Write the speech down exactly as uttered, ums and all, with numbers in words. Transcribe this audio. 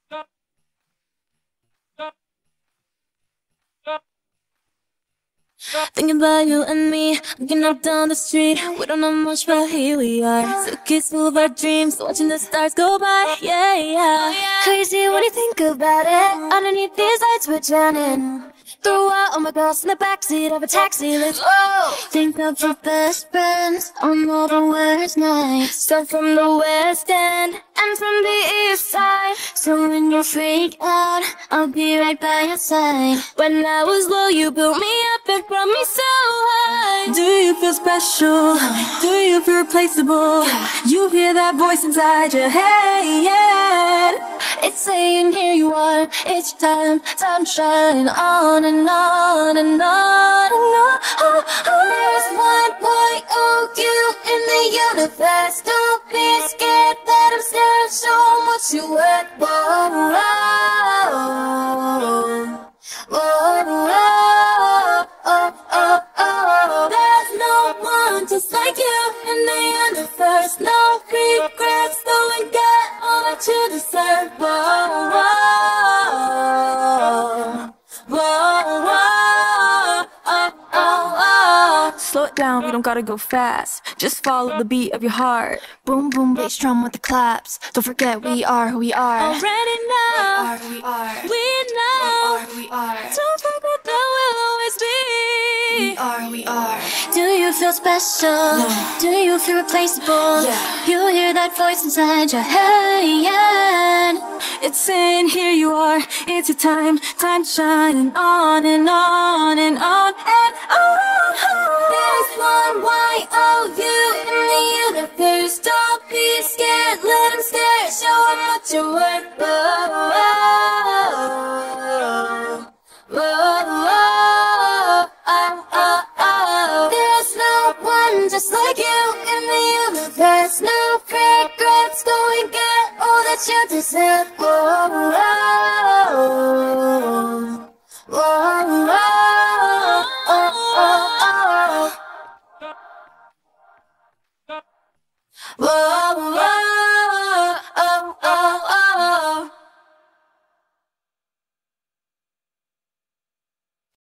Thinking about you and me, looking up down the street. We don't know much, but here we are. Suitcase full of our dreams, watching the stars go by. Yeah, yeah. Crazy when you think about it. Underneath these lights we're drowning. Throw out all my girls in the backseat of a taxi. Let's go. Think of our best friends on all the worst nights. Start from the West End and from the East Side. So when you freak out, I'll be right by your side. When I was low, you built me up and brought me so high. Do you feel special? Do you feel replaceable? You hear that voice inside your head. It's saying here you are, it's time, time to shine on and on and on and on. There's one Y O U in the universe. Don't be scared, let him stare, show him what you worth. Whoa, whoa, whoa, whoa, oh, oh, oh. There's no one just like you in the universe. No regrets, go and get all that you deserve. Whoa, whoa, whoa, whoa, oh, oh, oh. Slow it down, we don't gotta go fast. Just follow the beat of your heart. Boom, boom, bass drum with the claps. Don't forget we are who we are. Already know, We are who we are. we know. We are who we are. Don't forget that we'll always be. We are who we are. Do you feel special? No. Do you feel replaceable? Yeah. You hear that voice inside your head. It's saying here you are, it's your time, time to shine and on and on and on and on. There's one Y O U in the universe. Don't be scared, let him stare, show him what you're worth. Whoa, whoa, whoa, oh, oh, oh. There's no one just like you in the universe. No regrets, go and get all that you deserve. Whoa, whoa.